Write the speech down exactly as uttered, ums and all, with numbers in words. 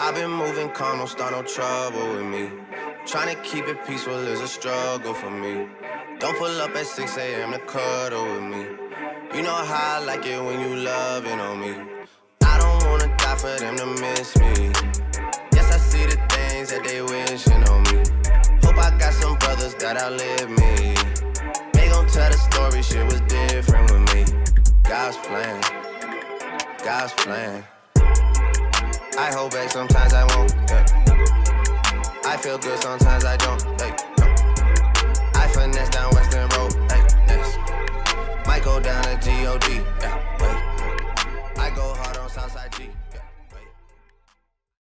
I've been moving calm, don't start no trouble with me. Trying to keep it peaceful is a struggle for me. Don't pull up at six A M to cuddle with me. You know how I like it when you loving on me. I don't wanna die for them to miss me. Yes, I see the things that they wishing on me. Hope I got some brothers that outlive me. They gon' tell the story, shit was different with me. God's plan, God's plan. I hold back, sometimes I won't, yeah. I feel good, sometimes I don't, hey, no. I finesse down Western Road, hey, yes. Might go down to G O D, yeah, wait.